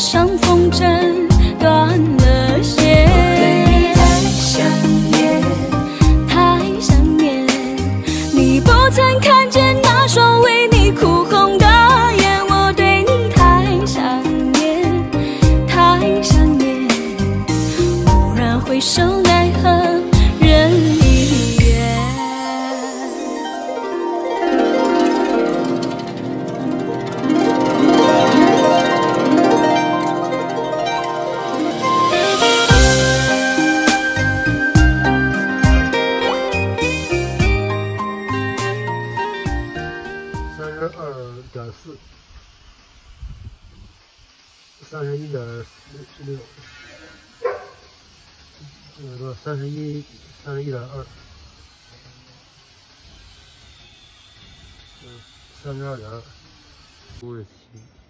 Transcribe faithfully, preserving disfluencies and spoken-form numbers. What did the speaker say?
上风筝断了线。太想念，太想念，你不曾看见那双为你哭红的眼。我对你太想念，太想念，蓦然回首，奈何人已远。 三十二点四，三十一点十六，这个多三十一，三十一点二，嗯，三十二点二，五十七。